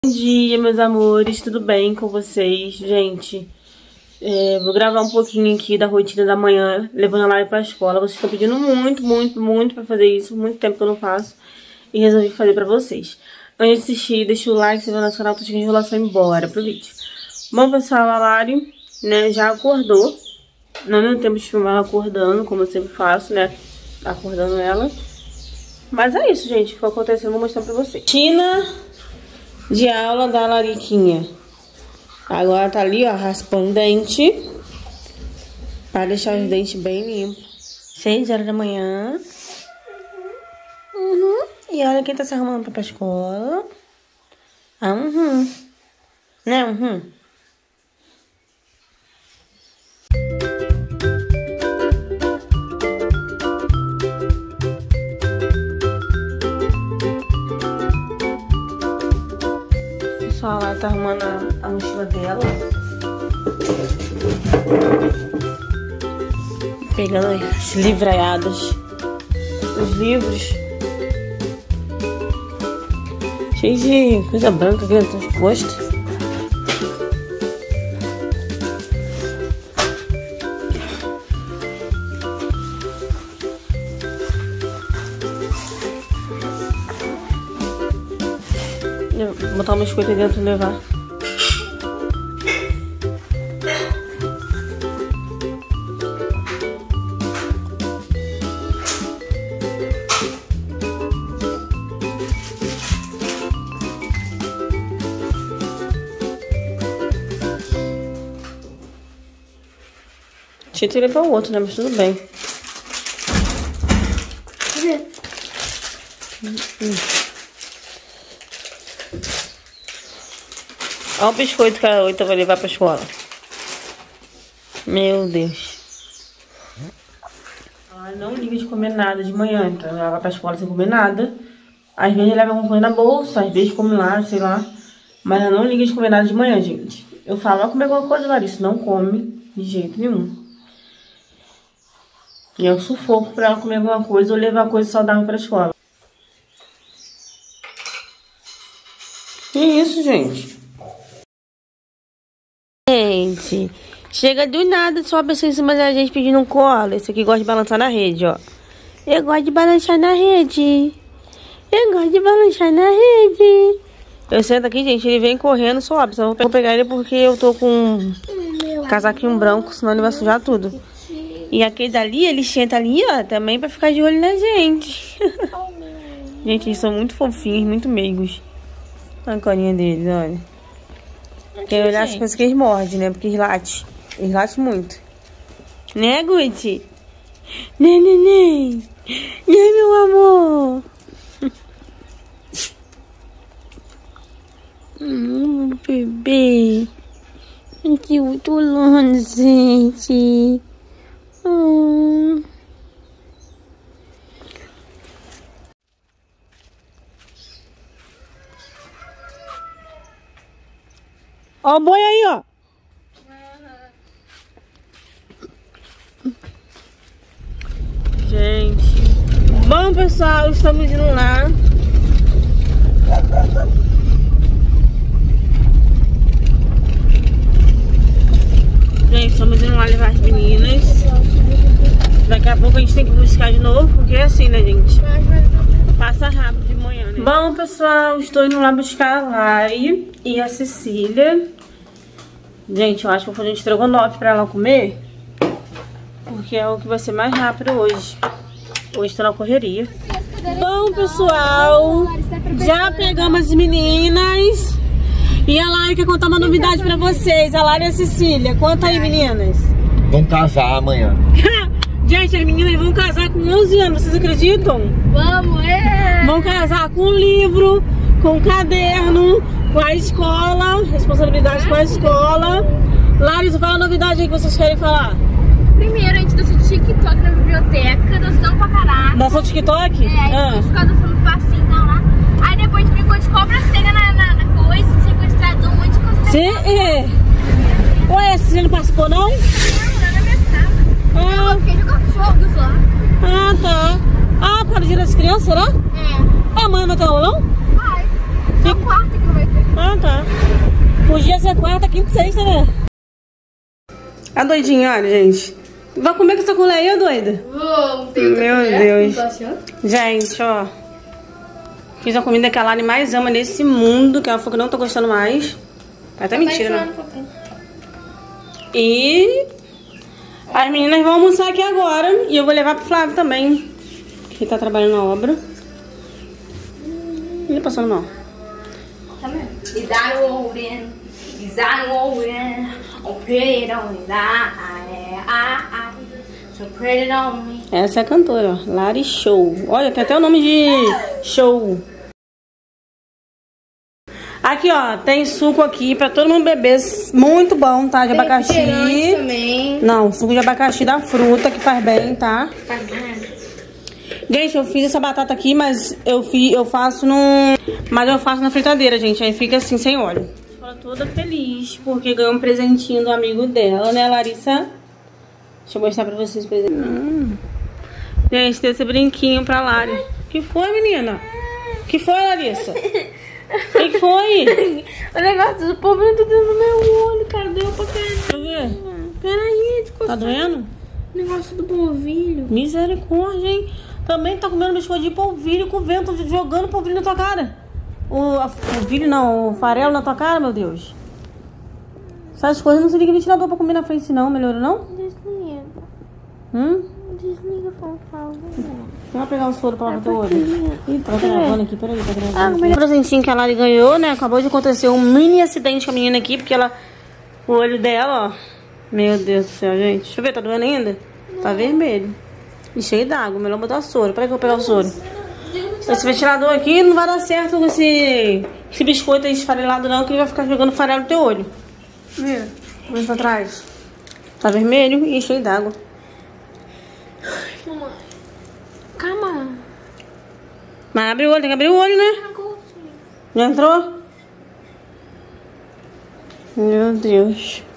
Bom dia, meus amores, tudo bem com vocês? Gente, vou gravar um pouquinho aqui da rotina da manhã, levando a Lari pra escola. Vocês estão pedindo muito pra fazer isso, muito tempo que eu não faço, e resolvi fazer pra vocês. Antes de assistir, deixa o like, se inscreve no canal, tô chegando de enrolação embora pro vídeo. Bom, pessoal, a Lari, né, já acordou. Não deu tempo de filmar ela acordando, como eu sempre faço, né, acordando ela. Mas é isso, gente, o que foi acontecendo, vou mostrar pra vocês. Rotina de aula da Lariquinha. Agora tá ali, ó, raspando o dente, pra deixar os dentes bem limpos. 6 horas da manhã. E olha quem tá se arrumando pra ir pra escola. Né, Só ela tá arrumando a mochila dela. Pegando as livraiadas. Os livros. Cheio de coisa branca aqui dentro dos postos. Vou botar uma biscoito aí dentro e levar. Tinha que levar o outro, né? Mas tudo bem. Olha o biscoito que a Oita vai levar pra escola. Meu Deus. Ela não liga de comer nada de manhã, então ela vai pra escola sem comer nada. Às vezes leva alguma coisa na bolsa, às vezes come lá, sei lá. Mas ela não liga de comer nada de manhã, gente. Eu falo, vai comer alguma coisa, Larissa. Não come de jeito nenhum. E é um sufoco pra ela comer alguma coisa ou levar coisa saudável pra escola. Que isso, gente? Gente, chega do nada, sobe assim em cima da gente pedindo um colo. Esse aqui gosta de balançar na rede, ó. Eu gosto de balançar na rede. Eu gosto de balançar na rede. Eu sento aqui, gente, ele vem correndo, sobe. Só vou pegar ele porque eu tô com um casaquinho branco, senão ele vai sujar tudo. E aquele dali, ele senta ali, ó, também pra ficar de olho na gente. Gente, eles são muito fofinhos, muito meigos. Olha a carinha deles, olha. Quem olhar as coisas que eles mordem, né? Porque eles latem. Eles latem muito. Né, Gucci? Neném. Né, meu amor? Bebê. Que muito longe, gente. Ó o boi aí, ó. Gente. Bom, pessoal, estamos indo lá. Gente, estamos indo lá levar as meninas. Daqui a pouco a gente tem que buscar de novo, porque é assim, né, gente? Passa rápido de manhã, né? Bom, pessoal, estou indo lá buscar a Lari e a Cecília. Gente, eu acho que vou fazer um estrogonofe pra ela comer, porque é o que vai ser mais rápido hoje. Hoje tô na correria. Bom, pessoal, já pegamos as meninas. E a Lari quer contar uma novidade pra vocês. A Lari e a Cecília. Conta aí, meninas. Vão casar amanhã. Gente, as meninas vão casar com 11 anos, vocês acreditam? Vamos, Vão casar com um livro, com um caderno, com a escola, responsabilidade com a escola. Larissa, fala a novidade aí que vocês querem falar. Primeiro, a gente dançou TikTok na biblioteca, dançamos pra caralho. Dançou TikTok? A gente ficou dançando um passinho lá. Aí depois a gente brincou de cobra cega na coisa, sequestrador, um monte de coisa. Ué, você não participou não? Não, na minha sala. Eu fiquei jogando fogos lá. Ah, tá. Ah, dia das crianças, será? É. Amanhã vai ter aula, não? Vai. Só quarta que vai ter. Ah, Podia ser quarta, quinta e sexta, né? A doidinha, olha, gente. Vai comer com essa colher aí, ô doida? Meu Deus. Gente, ó. Fiz a comida que a Lari mais ama nesse mundo, que ela falou que não tá gostando mais. Tá até mentira, né? E as meninas vão almoçar aqui agora. E eu vou levar pro Flávio também, que tá trabalhando na obra. Ele passando mal. Essa é a cantora, ó. Lari Show. Olha, tem até o nome de show. Aqui, ó, tem suco aqui pra todo mundo beber. Muito bom, tá? De abacaxi. Também. Não, suco de abacaxi da fruta, que faz bem, tá? Gente, eu fiz essa batata aqui, mas eu faço na fritadeira, gente. Aí fica assim, sem óleo. Ela toda feliz, porque ganhou um presentinho do amigo dela, né, Larissa? Deixa eu mostrar pra vocês o presente. Gente, tem esse brinquinho pra Lari. Que foi, menina? Que foi, Larissa? Que foi? O negócio do povinho tá dentro do meu olho, cara. Doeu pra caralho. Deixa eu ver. Peraí, Tá doendo? o negócio do polvilho. Misericórdia, hein? Também tá comendo biscoito de polvilho com o vento jogando polvilho na tua cara. O polvilho não, o farelo na tua cara, meu Deus. Essas coisas não se liga ventilador pra comer na frente, não. Melhorou, não? Desliga. Desliga, por favor. Vamos pegar o soro pra lá pro teu olho. Ih, tá gravando aqui, peraí, tá gravando. O presentinho que a Lari ganhou, né? Acabou de acontecer um mini acidente com a menina aqui, porque ela... O olho dela, ó. Meu Deus do céu, gente. Deixa eu ver, tá doendo ainda? Tá vermelho. E cheio d'água, melhor botar soro. Peraí que eu vou pegar o soro. Esse ventilador aqui não vai dar certo com esse biscoito aí esfarelado não, que ele vai ficar jogando farelo no teu olho. Vê, vem pra trás. Tá vermelho e cheio d'água. Calma. Mas abre o olho, tem que abrir o olho, né? Já entrou? Meu Deus.